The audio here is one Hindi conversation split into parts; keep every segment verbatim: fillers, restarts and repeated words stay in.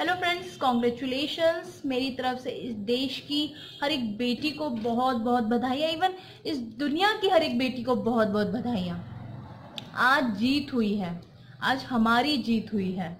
हेलो फ्रेंड्स, कॉन्ग्रेचुलेशंस मेरी तरफ से इस देश की हर एक बेटी को बहुत बहुत बधाइयाँ। इवन इस दुनिया की हर एक बेटी को बहुत बहुत बधाइयाँ। आज जीत हुई है, आज हमारी जीत हुई है।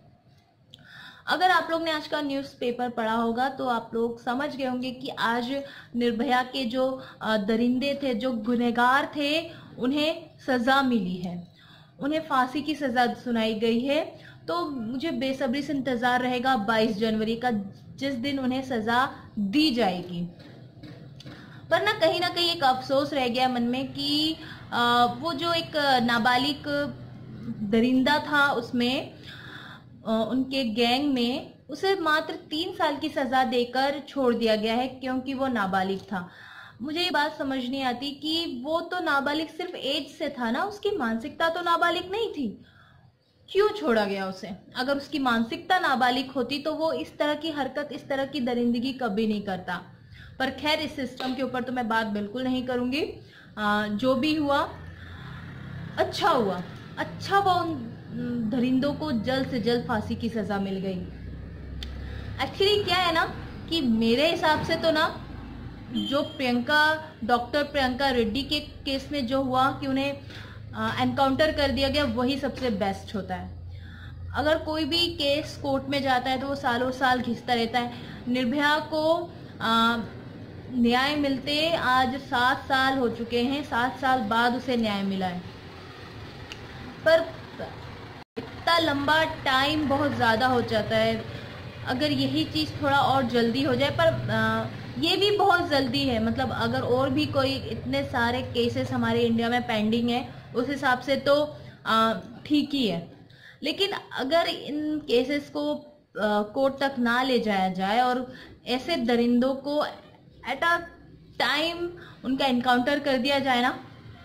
अगर आप लोग ने आज का न्यूज़पेपर पढ़ा होगा तो आप लोग समझ गए होंगे कि आज निर्भया के जो दरिंदे थे, जो गुनहगार थे, उन्हें सज़ा मिली है, उन्हें फांसी की सज़ा सुनाई गई है। तो मुझे बेसब्री से इंतज़ार रहेगा बाईस जनवरी का, जिस दिन उन्हें सज़ा दी जाएगी। पर ना कहीं ना कहीं एक अफसोस रह गया मन में कि आ, वो जो एक नाबालिग दरिंदा था, उसमें आ, उनके गैंग में उसे मात्र तीन साल की सज़ा देकर छोड़ दिया गया है, क्योंकि वो नाबालिग था। मुझे ये बात समझ नहीं आती कि वो तो नाबालिग सिर्फ एज से था ना, उसकी मानसिकता तो नाबालिग नहीं थी, क्यों छोड़ा गया उसे? अगर उसकी मानसिकता नाबालिग होती तो वो इस तरह की हरकत, इस तरह की दरिंदगी कभी नहीं करता। पर खैर, इस सिस्टम के ऊपर तो मैं बात बिल्कुल नहीं करूंगी। आ, जो भी हुआ अच्छा हुआ, अच्छा हुआ उन दरिंदों को जल्द से जल्द फांसी की सजा मिल गई। एक्चुअली क्या है ना कि मेरे हिसाब से तो ना जो प्रियंका, डॉक्टर प्रियंका रेड्डी के केस में जो हुआ कि उन्हें एनकाउंटर कर दिया गया, वही सबसे बेस्ट होता है। अगर कोई भी केस कोर्ट में जाता है तो वो सालों साल घिसता रहता है। निर्भया को आ, न्याय मिलते आज सात साल हो चुके हैं, सात साल बाद उसे न्याय मिला है। पर इतना लंबा टाइम बहुत ज़्यादा हो जाता है। अगर यही चीज़ थोड़ा और जल्दी हो जाए, पर आ, ये भी बहुत जल्दी है। मतलब अगर और भी कोई, इतने सारे केसेस हमारे इंडिया में पेंडिंग है, उस हिसाब से तो ठीक ही है। लेकिन अगर इन केसेस को कोर्ट तक ना ले जाया जाए और ऐसे दरिंदों को एट अ टाइम उनका एनकाउंटर कर दिया जाए ना,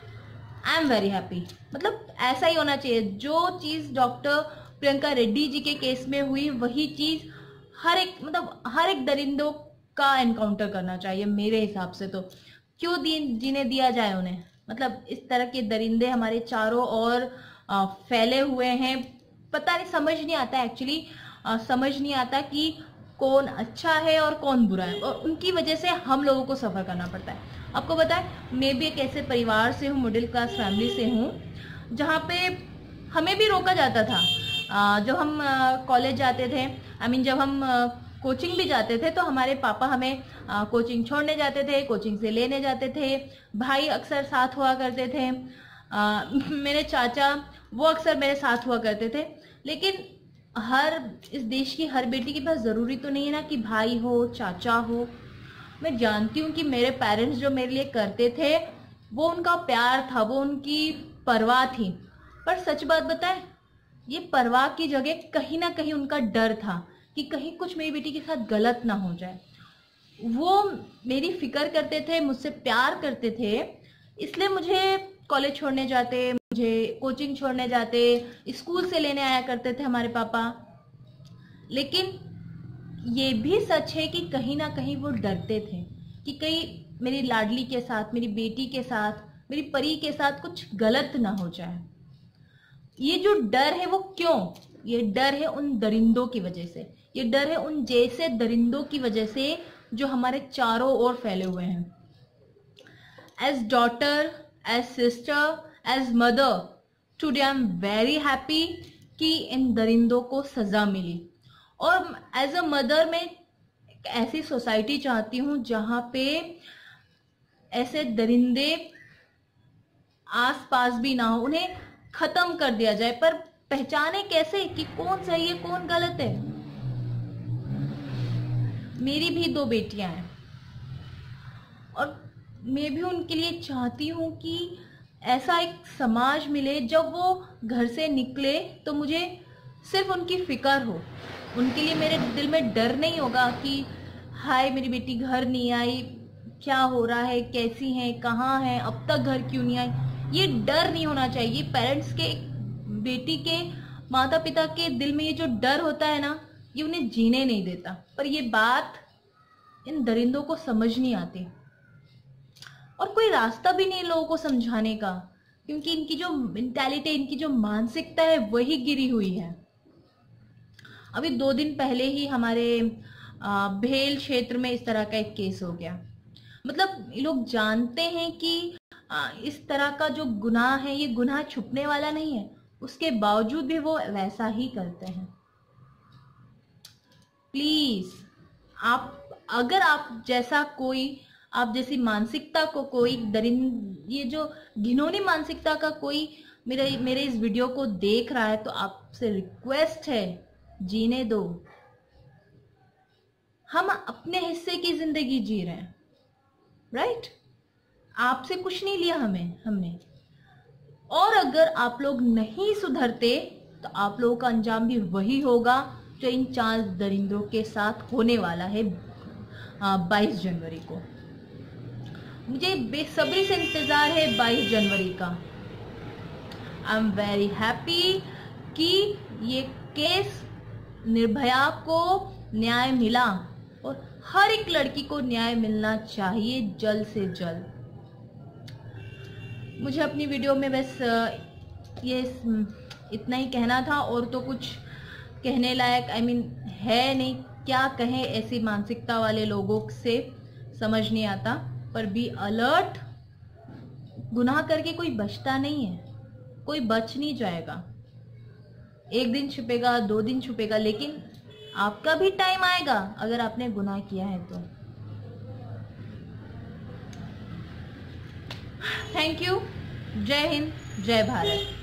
आई एम वेरी हैप्पी। मतलब ऐसा ही होना चाहिए। जो चीज़ डॉक्टर प्रियंका रेड्डी जी के केस में हुई, वही चीज़ हर एक, मतलब हर एक दरिंदों का एनकाउंटर करना चाहिए मेरे हिसाब से। तो क्यों जीने दिया जाए उन्हें? मतलब इस तरह के दरिंदे हमारे चारों ओर फैले हुए हैं, पता नहीं, समझ नहीं आता एक्चुअली, समझ नहीं आता कि कौन अच्छा है और कौन बुरा है, और उनकी वजह से हम लोगों को सफ़र करना पड़ता है। आपको पता है, मैं भी एक ऐसे परिवार से हूँ, मिडिल क्लास फैमिली से हूँ, जहाँ पे हमें भी रोका जाता था। जब हम कॉलेज जाते थे, आई मीन जब हम कोचिंग भी जाते थे, तो हमारे पापा हमें आ, कोचिंग छोड़ने जाते थे, कोचिंग से लेने जाते थे। भाई अक्सर साथ हुआ करते थे, आ, मेरे चाचा वो अक्सर मेरे साथ हुआ करते थे। लेकिन हर इस देश की हर बेटी के पास ज़रूरी तो नहीं है ना कि भाई हो, चाचा हो। मैं जानती हूँ कि मेरे पेरेंट्स जो मेरे लिए करते थे, वो उनका प्यार था, वो उनकी परवाह थी। पर सच बात बताएं, ये परवाह की जगह कहीं ना कहीं उनका डर था कि कहीं कुछ मेरी बेटी के साथ गलत ना हो जाए। वो मेरी फिक्र करते थे, मुझसे प्यार करते थे, इसलिए मुझे कॉलेज छोड़ने जाते, मुझे कोचिंग छोड़ने जाते, स्कूल से लेने आया करते थे हमारे पापा। लेकिन ये भी सच है कि कहीं ना कहीं वो डरते थे कि कहीं मेरी लाडली के साथ, मेरी बेटी के साथ, मेरी परी के साथ कुछ गलत ना हो जाए। ये जो डर है वो क्यों? ये डर है उन दरिंदों की वजह से, ये डर है उन जैसे दरिंदों की वजह से जो हमारे चारों ओर फैले हुए हैं। As daughter, as sister, as mother, today I am very happy कि इन दरिंदों को सजा मिली। और एज अ मदर मैं एक ऐसी सोसाइटी चाहती हूँ जहाँ पे ऐसे दरिंदे आस पास भी ना हो, उन्हें खत्म कर दिया जाए। पर पहचाने कैसे कि कौन सही है, कौन गलत है? मेरी भी दो बेटियां हैं और मैं भी उनके लिए चाहती हूँ कि ऐसा एक समाज मिले, जब वो घर से निकले तो मुझे सिर्फ उनकी फिक्र हो। उनके लिए मेरे दिल में डर नहीं होगा कि हाय मेरी बेटी घर नहीं आई, क्या हो रहा है, कैसी है, कहाँ है, अब तक घर क्यों नहीं आई। ये डर नहीं होना चाहिए। पेरेंट्स के, बेटी के, माता पिता के दिल में ये जो डर होता है ना, ये उन्हें जीने नहीं देता। पर ये बात इन दरिंदों को समझ नहीं आती, और कोई रास्ता भी नहीं लोगों को समझाने का, क्योंकि इनकी जो मेंटालिटी, इनकी जो मानसिकता है, वही गिरी हुई है। अभी दो दिन पहले ही हमारे आ, भेल क्षेत्र में इस तरह का एक केस हो गया। मतलब ये लोग जानते हैं कि आ, इस तरह का जो गुनाह है ये गुनाह छुपने वाला नहीं है, उसके बावजूद भी वो वैसा ही करते हैं। प्लीज आप, अगर आप जैसा कोई, आप जैसी मानसिकता को कोई दरिंद, ये जो घिनौनी मानसिकता का कोई मेरे मेरे इस वीडियो को देख रहा है, तो आपसे रिक्वेस्ट है, जीने दो। हम अपने हिस्से की जिंदगी जी रहे हैं, राइट? आपसे कुछ नहीं लिया हमें हमने। और अगर आप लोग नहीं सुधरते तो आप लोगों का अंजाम भी वही होगा जो इन चार दरिंदों के साथ होने वाला है बाईस जनवरी को। मुझे बेसब्री से इंतजार है बाईस जनवरी का। आई एम वेरी हैप्पी कि ये केस निर्भया को न्याय मिला और हर एक लड़की को न्याय मिलना चाहिए जल्द से जल्द। मुझे अपनी वीडियो में बस ये इतना ही कहना था, और तो कुछ कहने लायक आई I मीन mean, है नहीं। क्या कहें ऐसी मानसिकता वाले लोगों से, समझ नहीं आता। पर बी अलर्ट, गुनाह करके कोई बचता नहीं है, कोई बच नहीं जाएगा। एक दिन छुपेगा, दो दिन छुपेगा, लेकिन आपका भी टाइम आएगा अगर आपने गुनाह किया है तो। Thank you. जय हिंद, जय भारत।